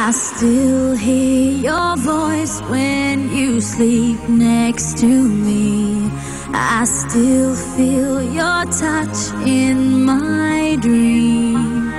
I still hear your voice when you sleep next to me. I still feel your touch in my dream.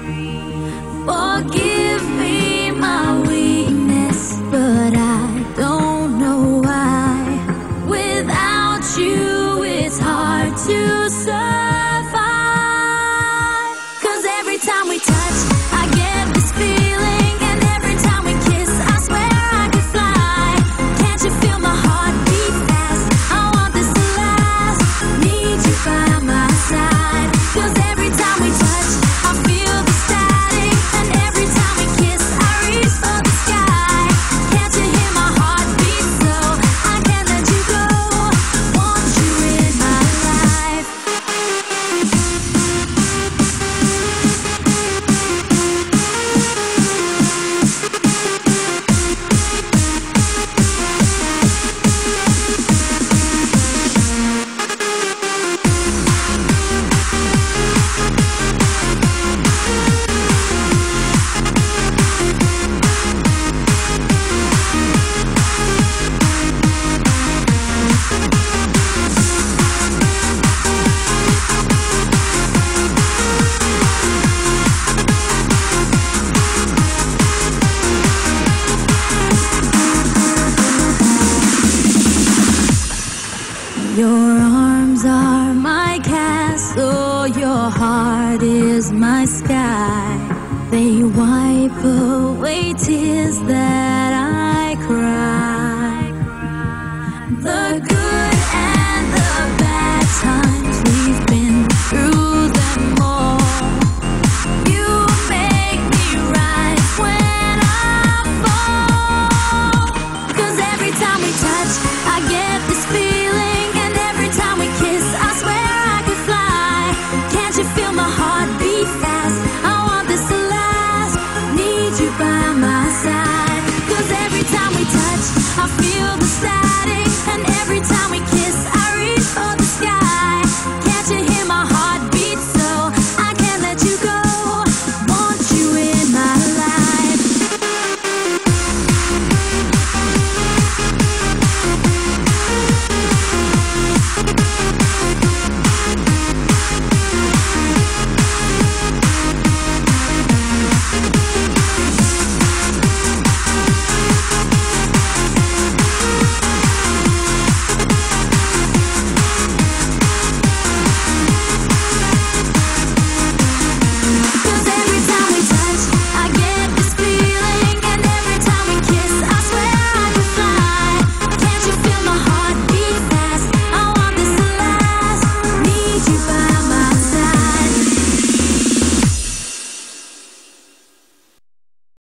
Forgive me my weakness, but I don't know why. Without you, it's hard to survive. 'Cause every time we touch, I get this feeling. And every time we kiss, I swear I could fly. Can't you feel my heart beat fast? I want this to last. Need you by my side. 'Cause every time we touch, I feel the static. And every time we kiss, I reach for the sky. Can't you hear my heart beat so I can't let you go? Want you in my life. Your arms are my castle, your heart is my sky. They wipe away tears that